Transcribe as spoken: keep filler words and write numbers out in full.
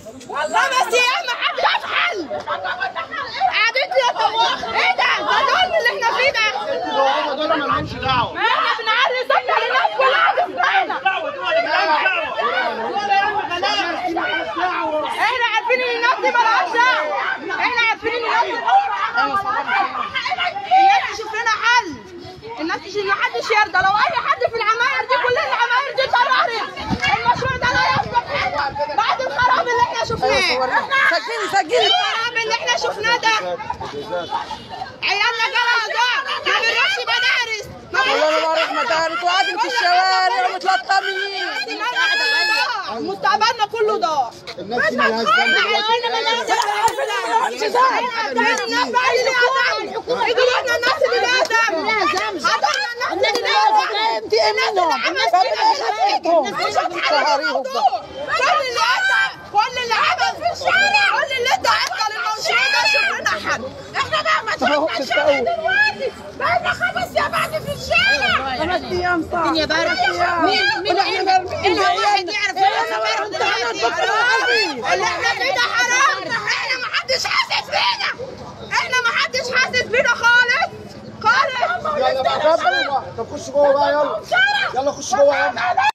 خمس ايام ما حدش حل. قاعدين يتطوعوا. ايه ده؟ ده دول اللي احنا فيه ده. هم دول ما لهمش دعوه. احنا بنعلي صوتنا للناس كلها تسمعنا. احنا عارفين ان الناس دي مالهاش دعوه. احنا عارفين ان الناس دي الناس تشوف لنا حل. الناس تشوف ان محدش يرضى. لو اي حد في العماير دي كل العماير دي قررت المشروع ده لا يصلح بعد الخراب اللي احنا شفناه. سجلي سجلي الخراب اللي احنا شفناه ده. عيالنا جالها ضعف، ما بنروحش مدارس. والله انا بروح مدارس وقاعدين في الشوارع ومتلطمين. مستقبلنا كله ضاع. الناس دي مالهاش ذنب. احنا الناس اللي لها ذنب. حضرنا الناس اللي لها ذنب. انت منهم مش هتحرريهم. كل اللي انت كل اللي عمل في الشارع كل اللي انت عمل المشروع ده شوف لنا حل. احنا بقى ما شفنا الشارع دلوقتي بقالنا خمس ايام قاعدين في الشارع. خمس ايام صح. الدنيا بارد. مين مين اللي هو واحد يعرف اللي احنا فيه ده حرام. احنا ما حدش حاسس بينا. احنا ما حدش حاسس بينا خالص خالص. يلا بقى طب خش جوه بقى يلا. يلا خش جوه يلا.